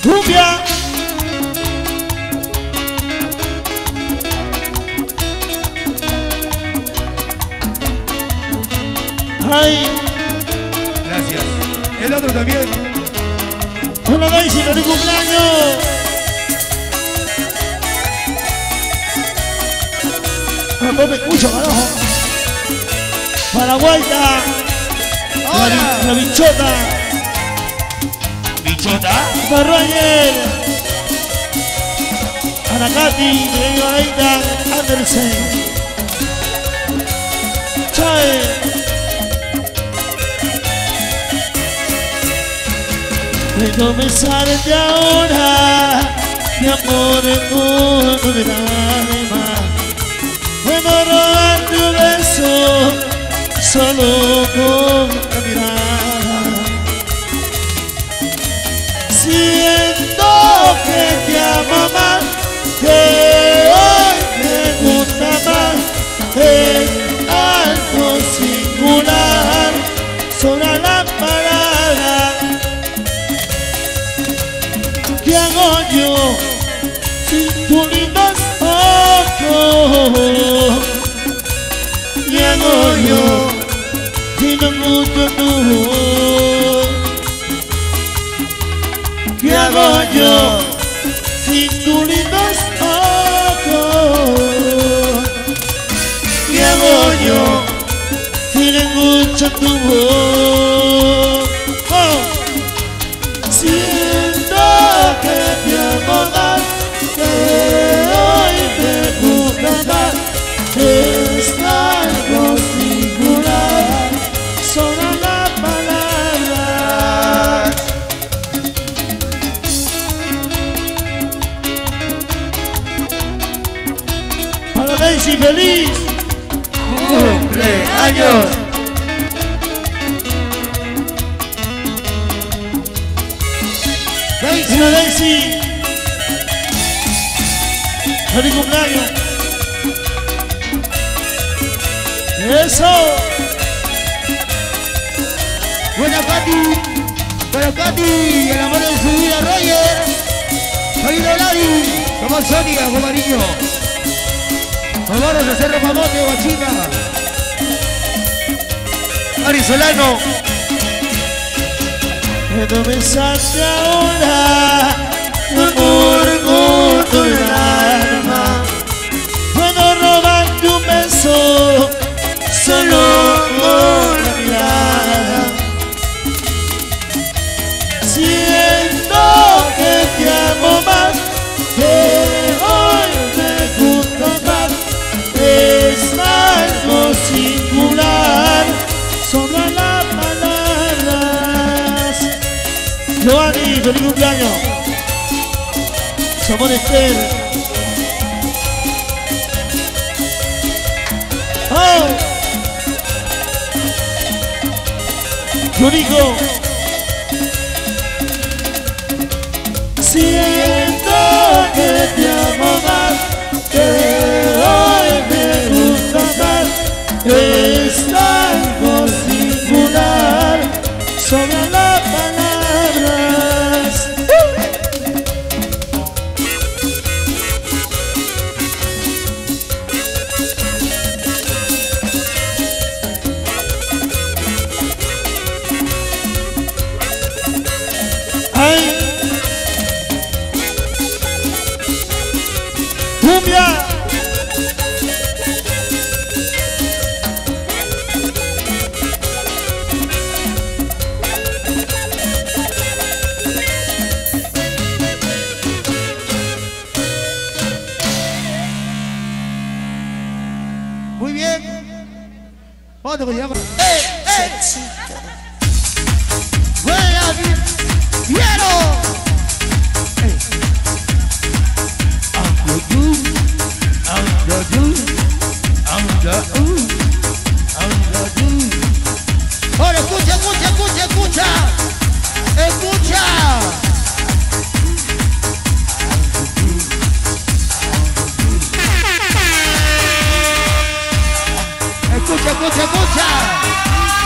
Cumbia. Ay. Gracias. El otro también. Hola Daisy, feliz cumpleaños. No me escucho, carajo. Paraguayta. La bichota. Bichota. Para Roger. Ana Katy, Aida Andersen. Chae. Pero me sale de ahora, mi amor en mundo del alma. Puedo robarte un beso, solo con la mirada. Siento que te amo más, que hoy me gusta más. Es algo singular, sobre la palabra. ¿Qué hago yo sin tus lindos ojos? ¿Qué hago yo si no escucho tu voz? ¿Qué hago yo sin tus lindos ojos? ¿Qué hago yo si no escucho tu voz? Siento que te amo más, que hoy me gusta más. Es algo singular, son las palabras. Para Daisy, feliz cumpleaños. Daisy, Daisy, feliz cumpleaños. Eso. Buena Katy. Para Katy, el amor de su vida, Roger. Salido Ladi. Como Sonia, como niño. Vámonos a Cerro Pamote, Guachina. Ari Solano. Pero me salte ahora, amor con tu alma. Puedo robarte un beso, solo con la mirada. Siento que te amo más, que hoy me gusta más. Es algo singular, sobre las palabras. Giovanni, feliz cumpleaños. Somos Esther. ¡Oh! Yuriko. Siento que te amo más, que hoy me gusta más. Es algo singular, sobre las palabras. ¡Ay! ¡Cumbia! Muy bien. Vamos a continuar. Buena quiero. Ahora escucha, escucha, escucha, escucha. Escucha. Escucha, escucha, escucha.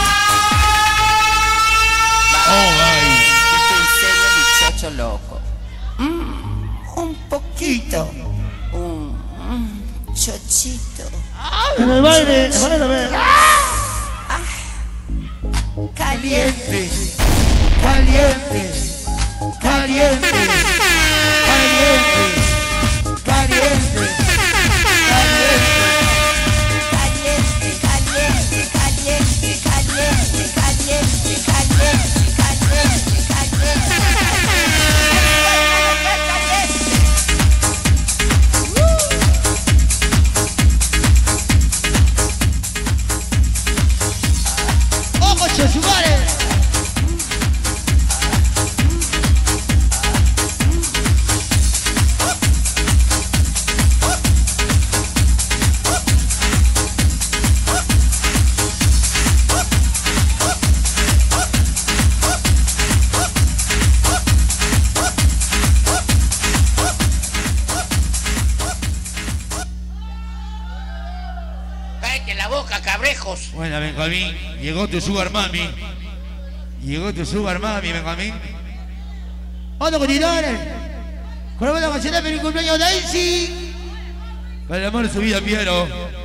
Oh, ay. Que te enseño, muchacho loco. chochito. Chochito. En el baile, bailame. Caliente. Caliente, caliente, caliente, caliente, caliente. Bueno, Benjamín, llegó tu sugar mami. Llegó tu sugar mami, Benjamín. Vamos a continuar con la canción de mi cumpleaños Daisy. Para el amor de su vida, Piero.